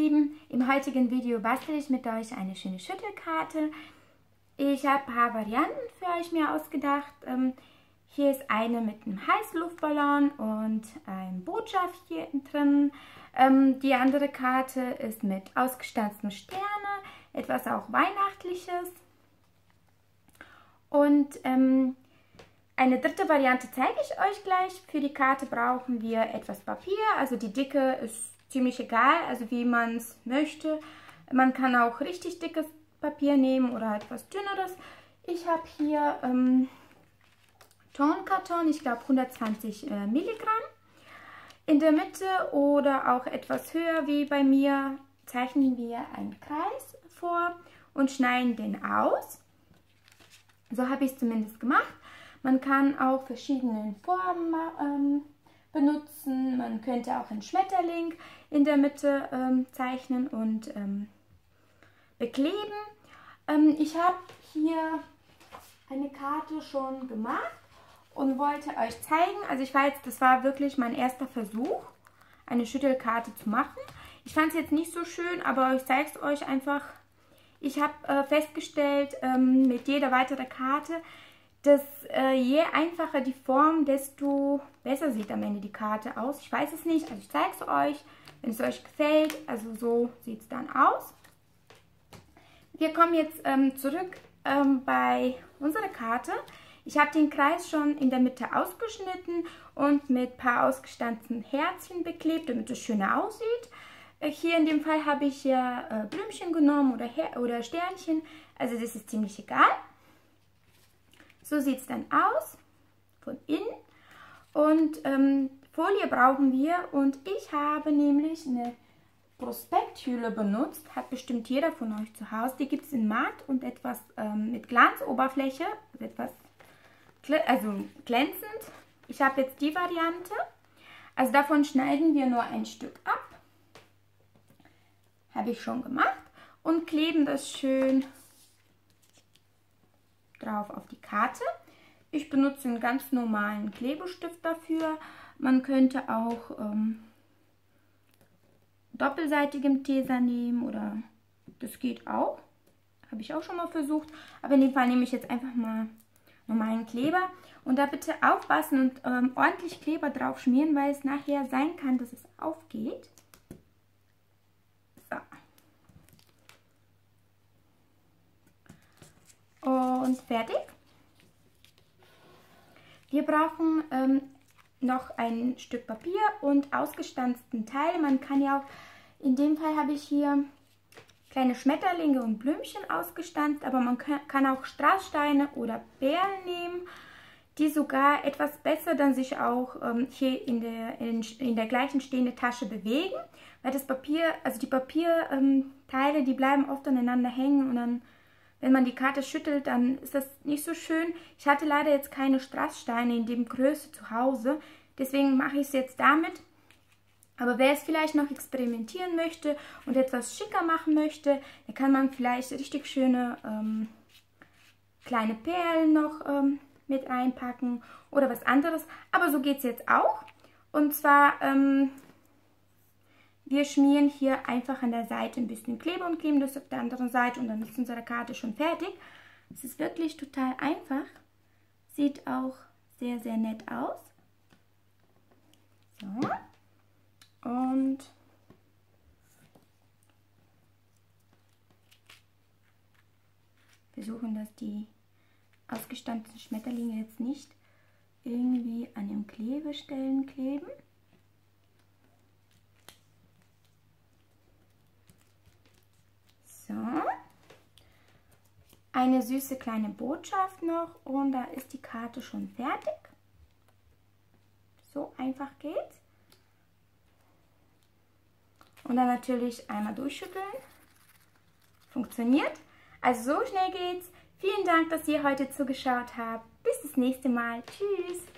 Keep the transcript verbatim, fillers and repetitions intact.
Lieben, im heutigen Video bastel ich mit euch eine schöne Schüttelkarte. Ich habe ein paar Varianten für euch mir ausgedacht. Ähm, hier ist eine mit einem Heißluftballon und einem Botschaft hier drin. Ähm, die andere Karte ist mit ausgestanzten Sterne, etwas auch Weihnachtliches. Und ähm, eine dritte Variante zeige ich euch gleich. Für die Karte brauchen wir etwas Papier, also die Dicke ist ziemlich egal, also wie man es möchte. Man kann auch richtig dickes Papier nehmen oder etwas dünneres. Ich habe hier ähm, Tonkarton, ich glaube hundertzwanzig äh, Milligramm. In der Mitte oder auch etwas höher wie bei mir zeichnen wir einen Kreis vor und schneiden den aus. So habe ich es zumindest gemacht. Man kann auch verschiedene Formen ähm, benutzen. Man könnte auch einen Schmetterling in der Mitte ähm, zeichnen und ähm, bekleben. Ähm, ich habe hier eine Karte schon gemacht und wollte euch zeigen. Also ich weiß, das war wirklich mein erster Versuch, eine Schüttelkarte zu machen. Ich fand es jetzt nicht so schön, aber ich zeige es euch einfach. Ich habe äh, festgestellt, ähm, mit jeder weiteren Karte, dass äh, je einfacher die Form, desto besser sieht am Ende die Karte aus. Ich weiß es nicht, also ich zeige es euch, wenn es euch gefällt. Also so sieht es dann aus. Wir kommen jetzt ähm, zurück ähm, bei unserer Karte. Ich habe den Kreis schon in der Mitte ausgeschnitten und mit ein paar ausgestanzten Herzchen beklebt, damit es schöner aussieht. Äh, hier in dem Fall habe ich ja äh, Blümchen genommen oder, Her oder Sternchen, also das ist ziemlich egal. So sieht es dann aus, von innen. Und ähm, Folie brauchen wir und ich habe nämlich eine Prospekthülle benutzt. Hat bestimmt jeder von euch zu Hause. Die gibt es in matt und etwas ähm, mit Glanzoberfläche, also etwas also glänzend. Ich habe jetzt die Variante. Also davon schneiden wir nur ein Stück ab. Habe ich schon gemacht. Und kleben das schön drauf auf die Karte. Ich benutze einen ganz normalen Klebestift dafür. Man könnte auch ähm, doppelseitigem Tesa nehmen oder das geht auch. Habe ich auch schon mal versucht. Aber in dem Fall nehme ich jetzt einfach mal normalen Kleber. Und da bitte aufpassen und ähm, ordentlich Kleber drauf schmieren, weil es nachher sein kann, dass es aufgeht. So. Und fertig. Wir brauchen ähm, noch ein Stück Papier und ausgestanzten Teil. Man kann ja auch, in dem Fall habe ich hier kleine Schmetterlinge und Blümchen ausgestanzt, aber man kann, kann auch Strasssteine oder Perlen nehmen, die sogar etwas besser dann sich auch ähm, hier in der, in, in der gleichen stehenden Tasche bewegen, weil das Papier, also die Papierteile, ähm, die bleiben oft aneinander hängen und dann, wenn man die Karte schüttelt, dann ist das nicht so schön. Ich hatte leider jetzt keine Strasssteine in dem Größe zu Hause, deswegen mache ich es jetzt damit. Aber wer es vielleicht noch experimentieren möchte und etwas schicker machen möchte, da kann man vielleicht richtig schöne ähm, kleine Perlen noch ähm, mit reinpacken oder was anderes. Aber so geht es jetzt auch. Und zwar, ähm, wir schmieren hier einfach an der Seite ein bisschen Kleber und kleben das auf der anderen Seite und dann ist unsere Karte schon fertig. Es ist wirklich total einfach. Sieht auch sehr, sehr nett aus. So. Und versuchen, dass die ausgestanzten Schmetterlinge jetzt nicht irgendwie an den Klebestellen kleben. So. Eine süße kleine Botschaft noch und da ist die Karte schon fertig. So einfach geht's. Und dann natürlich einmal durchschütteln. Funktioniert. Also so schnell geht's. Vielen Dank, dass ihr heute zugeschaut habt. Bis das nächste Mal. Tschüss.